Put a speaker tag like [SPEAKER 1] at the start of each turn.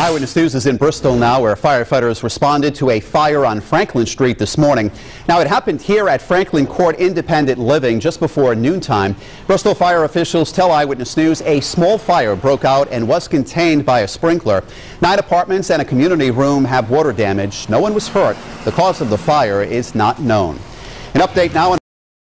[SPEAKER 1] Eyewitness News is in Bristol now, where firefighters responded to a fire on Franklin Street this morning. Now, it happened here at Franklin Court Independent Living just before noontime. Bristol fire officials tell Eyewitness News a small fire broke out and was contained by a sprinkler. 9 apartments and a community room have water damage. No one was hurt. The cause of the fire is not known. An update now on